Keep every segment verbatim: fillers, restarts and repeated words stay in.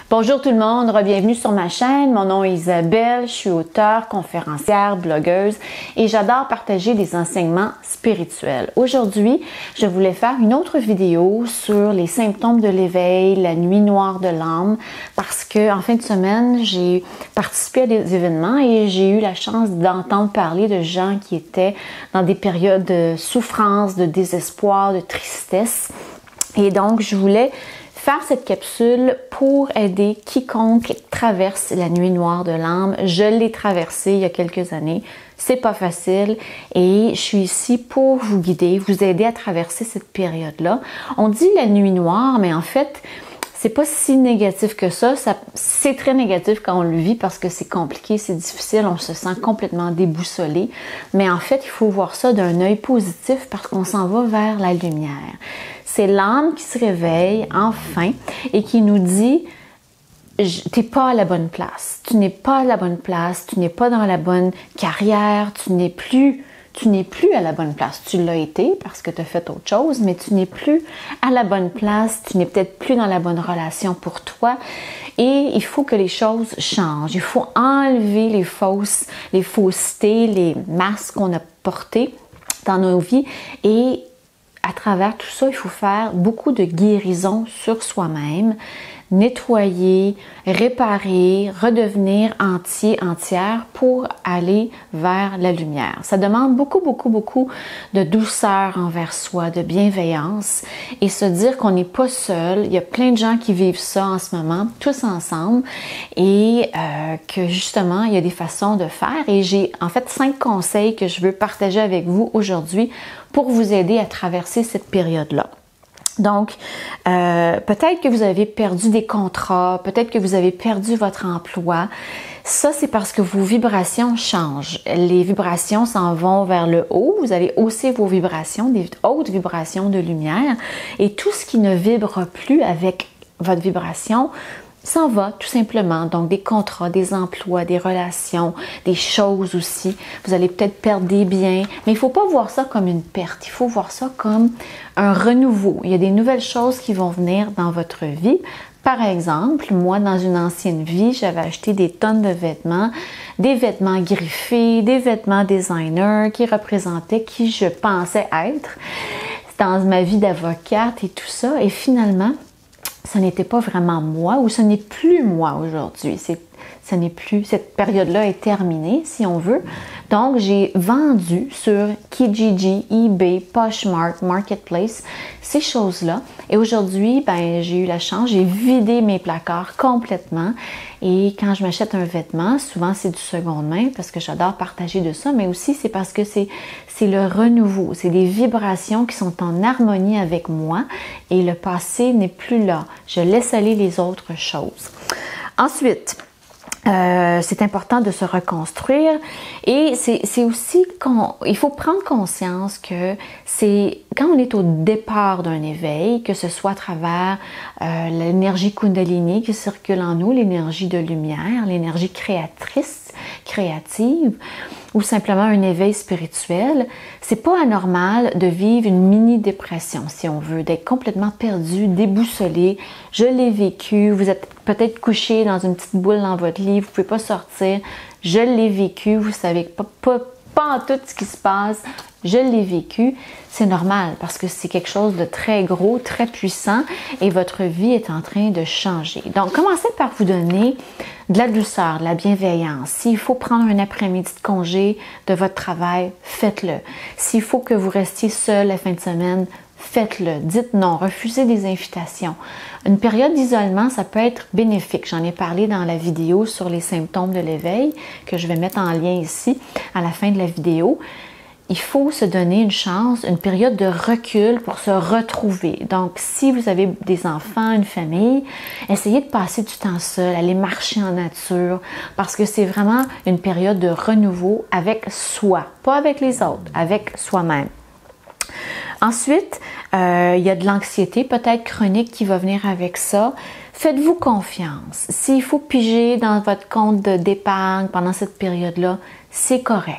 Bonjour tout le monde, bienvenue sur ma chaîne. Mon nom est Isabelle, je suis auteure, conférencière, blogueuse et j'adore partager des enseignements spirituels. Aujourd'hui, je voulais faire une autre vidéo sur les symptômes de l'éveil, la nuit noire de l'âme, parce que en fin de semaine, j'ai participé à des événements et j'ai eu la chance d'entendre parler de gens qui étaient dans des périodes de souffrance, de désespoir, de tristesse. Et donc, je voulais faire cette capsule pour aider quiconque traverse la nuit noire de l'âme. Je l'ai traversée il y a quelques années. C'est pas facile et je suis ici pour vous guider, vous aider à traverser cette période-là. On dit la nuit noire, mais en fait, c'est pas si négatif que ça. ça c'est très négatif quand on le vit parce que c'est compliqué, c'est difficile, on se sent complètement déboussolé. Mais en fait, il faut voir ça d'un œil positif parce qu'on s'en va vers la lumière. C'est l'âme qui se réveille enfin et qui nous dit « t'es pas à la bonne place, tu n'es pas à la bonne place, tu n'es pas dans la bonne carrière, tu n'es plus, tu n'es plus à la bonne place. Tu l'as été parce que tu as fait autre chose, mais tu n'es plus à la bonne place, tu n'es peut-être plus dans la bonne relation pour toi et il faut que les choses changent. Il faut enlever les fausses, les faussetés, les masques qu'on a portés dans nos vies et à travers tout ça, il faut faire beaucoup de guérison sur soi-même, nettoyer, réparer, redevenir entier, entière pour aller vers la lumière. Ça demande beaucoup, beaucoup, beaucoup de douceur envers soi, de bienveillance et se dire qu'on n'est pas seul. Il y a plein de gens qui vivent ça en ce moment, tous ensemble et euh, que justement, il y a des façons de faire et j'ai en fait cinq conseils que je veux partager avec vous aujourd'hui pour vous aider à traverser cette période-là. Donc, euh, peut-être que vous avez perdu des contrats, peut-être que vous avez perdu votre emploi. Ça, c'est parce que vos vibrations changent. Les vibrations s'en vont vers le haut. Vous allez hausser vos vibrations, des hautes vibrations de lumière. Et tout ce qui ne vibre plus avec votre vibration s'en va tout simplement. Donc, des contrats, des emplois, des relations, des choses aussi. Vous allez peut-être perdre des biens, mais il ne faut pas voir ça comme une perte. Il faut voir ça comme un renouveau. Il y a des nouvelles choses qui vont venir dans votre vie. Par exemple, moi, dans une ancienne vie, j'avais acheté des tonnes de vêtements, des vêtements griffés, des vêtements designer qui représentaient qui je pensais être dans ma vie d'avocate et tout ça. Et finalement, ce n'était pas vraiment moi ou ce n'est plus moi aujourd'hui. C'est, ce n'est plus, cette période-là est terminée, si on veut. Donc, j'ai vendu sur Kijiji, eBay, Poshmark, Marketplace, ces choses-là. Et aujourd'hui, ben, j'ai eu la chance, j'ai vidé mes placards complètement. Et quand je m'achète un vêtement, souvent c'est du seconde main parce que j'adore partager de ça, mais aussi c'est parce que c'est, c'est le renouveau, c'est des vibrations qui sont en harmonie avec moi et le passé n'est plus là. Je laisse aller les autres choses. Ensuite, Euh, c'est important de se reconstruire et c'est, c'est aussi qu'on, il faut prendre conscience que c'est quand on est au départ d'un éveil, que ce soit à travers euh, l'énergie Kundalini qui circule en nous, l'énergie de lumière, l'énergie créatrice, créative, ou simplement un éveil spirituel, c'est pas anormal de vivre une mini-dépression, si on veut, d'être complètement perdu, déboussolé. Je l'ai vécu, vous êtes peut-être couché dans une petite boule dans votre lit, vous pouvez pas sortir. Je l'ai vécu, vous savez pas, pas, pas en tout ce qui se passe. Je l'ai vécu, c'est normal parce que c'est quelque chose de très gros, très puissant et votre vie est en train de changer. Donc, commencez par vous donner de la douceur, de la bienveillance. S'il faut prendre un après-midi de congé de votre travail, faites-le. S'il faut que vous restiez seul la fin de semaine, faites-le. Dites non, refusez des invitations. Une période d'isolement, ça peut être bénéfique. J'en ai parlé dans la vidéo sur les symptômes de l'éveil que je vais mettre en lien ici à la fin de la vidéo. Il faut se donner une chance, une période de recul pour se retrouver. Donc, si vous avez des enfants, une famille, essayez de passer du temps seul, aller marcher en nature, parce que c'est vraiment une période de renouveau avec soi, pas avec les autres, avec soi-même. Ensuite, euh, il y a de l'anxiété peut-être chronique qui va venir avec ça. Faites-vous confiance. S'il faut piger dans votre compte d'épargne pendant cette période-là, c'est correct.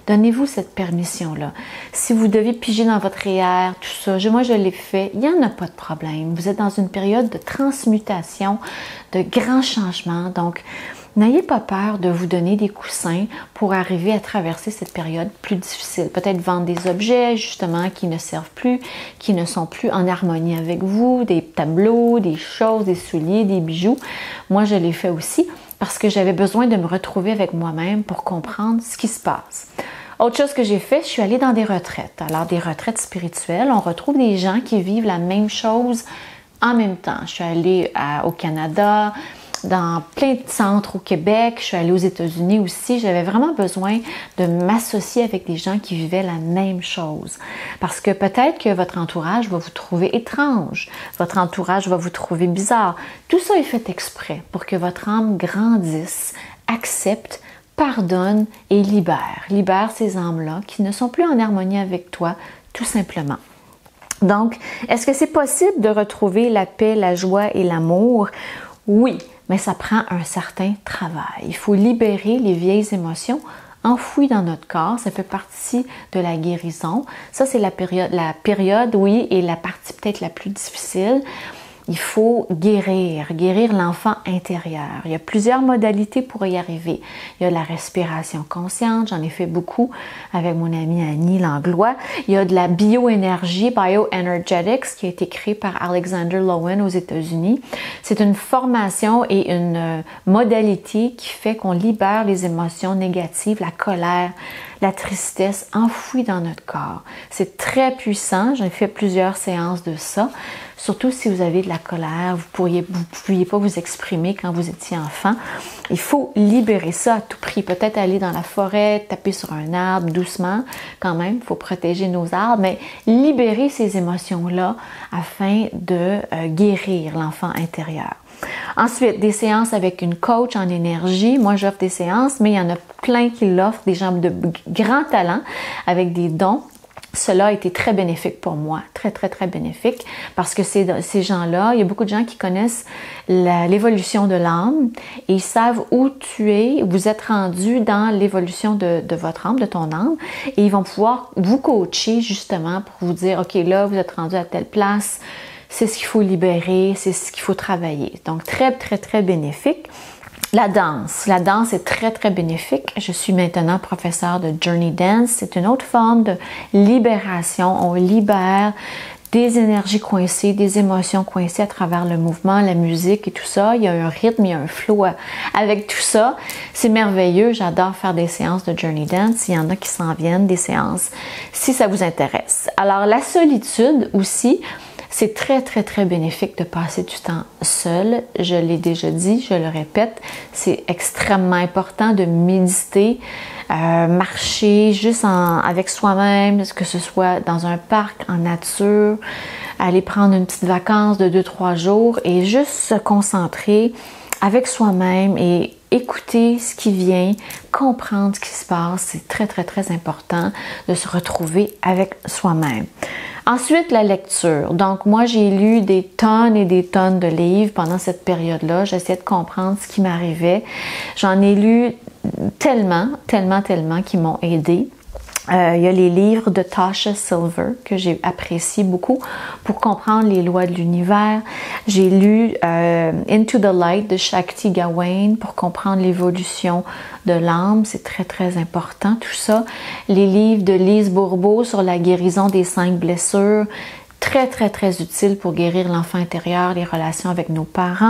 Donnez-vous cette permission-là. Si vous devez piger dans votre R E E R, tout ça, je, moi je l'ai fait, il n'y en a pas de problème. Vous êtes dans une période de transmutation, de grands changements, donc n'ayez pas peur de vous donner des coussins pour arriver à traverser cette période plus difficile. Peut-être vendre des objets, justement, qui ne servent plus, qui ne sont plus en harmonie avec vous, des tableaux, des choses, des souliers, des bijoux. Moi, je l'ai fait aussi parce que j'avais besoin de me retrouver avec moi-même pour comprendre ce qui se passe. Autre chose que j'ai fait, je suis allée dans des retraites. Alors, des retraites spirituelles, on retrouve des gens qui vivent la même chose en même temps. Je suis allée à, au Canada, dans plein de centres au Québec, je suis allée aux États-Unis aussi. J'avais vraiment besoin de m'associer avec des gens qui vivaient la même chose. Parce que peut-être que votre entourage va vous trouver étrange, votre entourage va vous trouver bizarre. Tout ça est fait exprès pour que votre âme grandisse, accepte, pardonne et libère. Libère ces âmes-là qui ne sont plus en harmonie avec toi, tout simplement. Donc, est-ce que c'est possible de retrouver la paix, la joie et l'amour? Oui, mais ça prend un certain travail. Il faut libérer les vieilles émotions enfouies dans notre corps. Ça fait partie de la guérison. Ça, c'est la période, la période, oui, et la partie peut-être la plus difficile. Il faut guérir, guérir l'enfant intérieur. Il y a plusieurs modalités pour y arriver. Il y a la respiration consciente, j'en ai fait beaucoup avec mon amie Annie Langlois. Il y a de la bioénergie, bioenergetics, qui a été créée par Alexander Lowen aux États-Unis. C'est une formation et une modalité qui fait qu'on libère les émotions négatives, la colère, la tristesse enfouie dans notre corps. C'est très puissant, j'ai fait plusieurs séances de ça. Surtout si vous avez de la colère, vous pourriez, vous pouviez pas vous exprimer quand vous étiez enfant. Il faut libérer ça à tout prix. Peut-être aller dans la forêt, taper sur un arbre doucement, quand même, il faut protéger nos arbres, mais libérer ces émotions-là afin de euh, guérir l'enfant intérieur. Ensuite, des séances avec une coach en énergie. Moi, j'offre des séances, mais il y en a plein qui l'offrent, des gens de grand talent avec des dons. Cela a été très bénéfique pour moi, très, très, très bénéfique, parce que ces, ces gens-là, il y a beaucoup de gens qui connaissent l'évolution de l'âme et ils savent où tu es, vous êtes rendu dans l'évolution de, de votre âme, de ton âme, et ils vont pouvoir vous coacher justement pour vous dire, OK, là, vous êtes rendu à telle place, c'est ce qu'il faut libérer, c'est ce qu'il faut travailler. Donc, très, très, très bénéfique. La danse. La danse est très, très bénéfique. Je suis maintenant professeure de Journey Dance. C'est une autre forme de libération. On libère des énergies coincées, des émotions coincées à travers le mouvement, la musique et tout ça. Il y a un rythme, il y a un flow avec tout ça. C'est merveilleux. J'adore faire des séances de Journey Dance. Il y en a qui s'en viennent, des séances, si ça vous intéresse. Alors, la solitude aussi, c'est très, très, très bénéfique de passer du temps seul. Je l'ai déjà dit, je le répète, c'est extrêmement important de méditer, euh, marcher juste en, avec soi-même, que ce soit dans un parc, en nature, aller prendre une petite vacance de deux trois jours et juste se concentrer avec soi-même et écouter ce qui vient, comprendre ce qui se passe. C'est très, très, très important de se retrouver avec soi-même. Ensuite, la lecture. Donc, moi, j'ai lu des tonnes et des tonnes de livres pendant cette période-là. J'essayais de comprendre ce qui m'arrivait. J'en ai lu tellement, tellement, tellement qui m'ont aidée. Euh, il y a les livres de Tasha Silver que j'ai apprécié beaucoup pour comprendre les lois de l'univers. J'ai lu euh, Into the Light de Shakti Gawain pour comprendre l'évolution de l'âme. C'est très, très important tout ça. Les livres de Lise Bourbeau sur la guérison des cinq blessures. Très, très, très utile pour guérir l'enfant intérieur, les relations avec nos parents.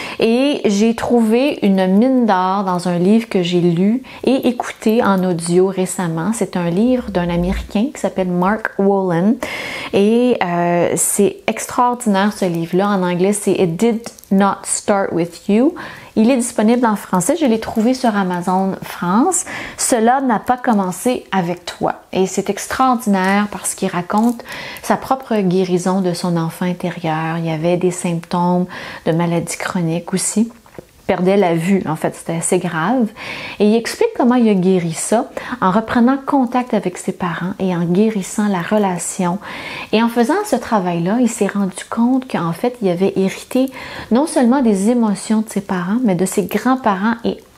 Et j'ai trouvé une mine d'or dans un livre que j'ai lu et écouté en audio récemment. C'est un livre d'un Américain qui s'appelle Mark Wolin. Et euh, c'est extraordinaire ce livre-là. En anglais, c'est It Did Not Start With You. Il est disponible en français. Je l'ai trouvé sur Amazon France. Cela n'a pas commencé avec toi. Et c'est extraordinaire parce qu'il raconte sa propre guérison de son enfant intérieur. Il y avait des symptômes de maladie chronique aussi. Il perdait la vue, en fait, c'était assez grave. Et il explique comment il a guéri ça en reprenant contact avec ses parents et en guérissant la relation. Et en faisant ce travail-là, il s'est rendu compte qu'en fait, il avait hérité non seulement des émotions de ses parents, mais de ses grands-parents et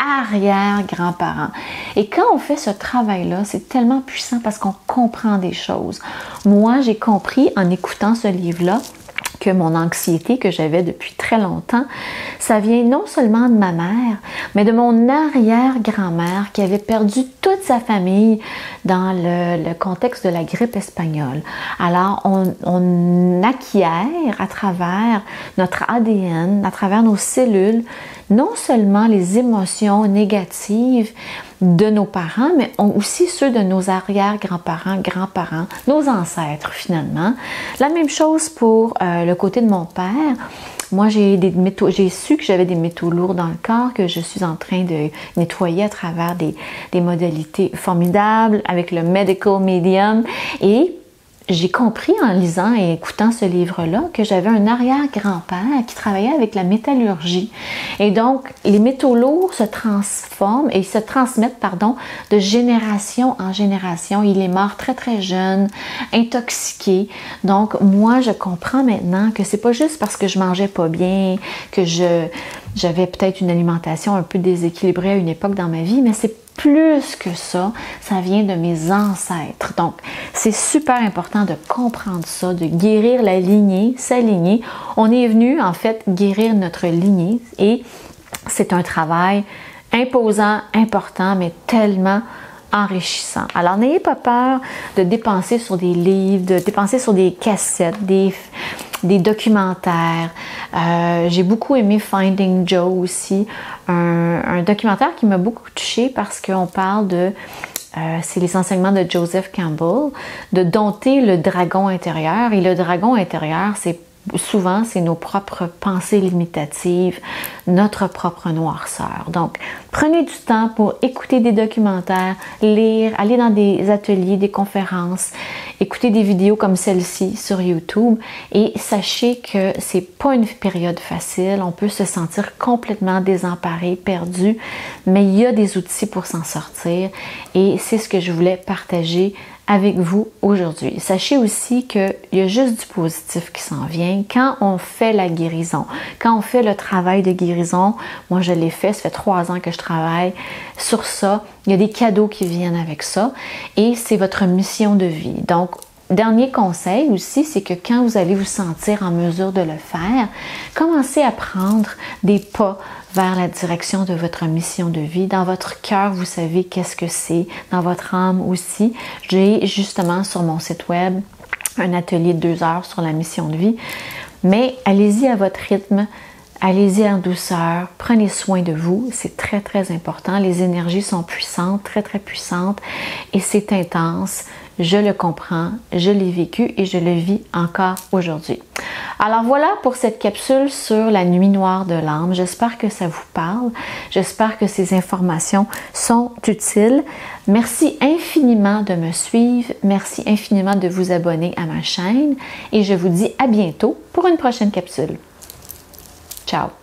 arrière-grands-parents. Et quand on fait ce travail-là, c'est tellement puissant parce qu'on comprend des choses. Moi, j'ai compris en écoutant ce livre-là que mon anxiété que j'avais depuis très longtemps, ça vient non seulement de ma mère, mais de mon arrière-grand-mère qui avait perdu toute sa famille dans le, le contexte de la grippe espagnole. Alors, on, on acquiert à travers notre A D N, à travers nos cellules, non seulement les émotions négatives de nos parents, mais aussi ceux de nos arrière-grands-parents, grands-parents, nos ancêtres finalement. La même chose pour euh, le côté de mon père. Moi, j'ai des métaux, j'ai su que j'avais des métaux lourds dans le corps, que je suis en train de nettoyer à travers des, des modalités formidables avec le Medical Medium. Et j'ai compris en lisant et écoutant ce livre-là que j'avais un arrière-grand-père qui travaillait avec la métallurgie. Et donc, les métaux lourds se transforment et se transmettent, pardon, de génération en génération. Il est mort très très jeune, intoxiqué. Donc, moi, je comprends maintenant que c'est pas juste parce que je mangeais pas bien, que je j'avais peut-être une alimentation un peu déséquilibrée à une époque dans ma vie, mais c'est plus que ça, ça vient de mes ancêtres. Donc, c'est super important de comprendre ça, de guérir la lignée, sa lignée. On est venu, en fait, guérir notre lignée et c'est un travail imposant, important, mais tellement enrichissant. Alors, n'ayez pas peur de dépenser sur des livres, de dépenser sur des cassettes, des, des documentaires. Euh, j'ai beaucoup aimé Finding Joe aussi, un, un documentaire qui m'a beaucoup touchée parce qu'on parle de, euh, c'est les enseignements de Joseph Campbell, de dompter le dragon intérieur. Et le dragon intérieur, c'est souvent, c'est nos propres pensées limitatives, notre propre noirceur. Donc, prenez du temps pour écouter des documentaires, lire, aller dans des ateliers, des conférences, écouter des vidéos comme celle-ci sur YouTube et sachez que c'est pas une période facile. On peut se sentir complètement désemparé, perdu, mais il y a des outils pour s'en sortir et c'est ce que je voulais partager avec vous aujourd'hui. Sachez aussi qu'il y a juste du positif qui s'en vient. Quand on fait la guérison, quand on fait le travail de guérison, moi je l'ai fait, ça fait trois ans que je travaille sur ça. Il y a des cadeaux qui viennent avec ça et c'est votre mission de vie. Donc, dernier conseil aussi, c'est que quand vous allez vous sentir en mesure de le faire, commencez à prendre des pas vers la direction de votre mission de vie. Dans votre cœur, vous savez qu'est-ce que c'est. Dans votre âme aussi. J'ai justement sur mon site web un atelier de deux heures sur la mission de vie. Mais allez-y à votre rythme. Allez-y en douceur, prenez soin de vous, c'est très très important. Les énergies sont puissantes, très très puissantes et c'est intense. Je le comprends, je l'ai vécu et je le vis encore aujourd'hui. Alors voilà pour cette capsule sur la nuit noire de l'âme. J'espère que ça vous parle. J'espère que ces informations sont utiles. Merci infiniment de me suivre. Merci infiniment de vous abonner à ma chaîne et je vous dis à bientôt pour une prochaine capsule. Ciao!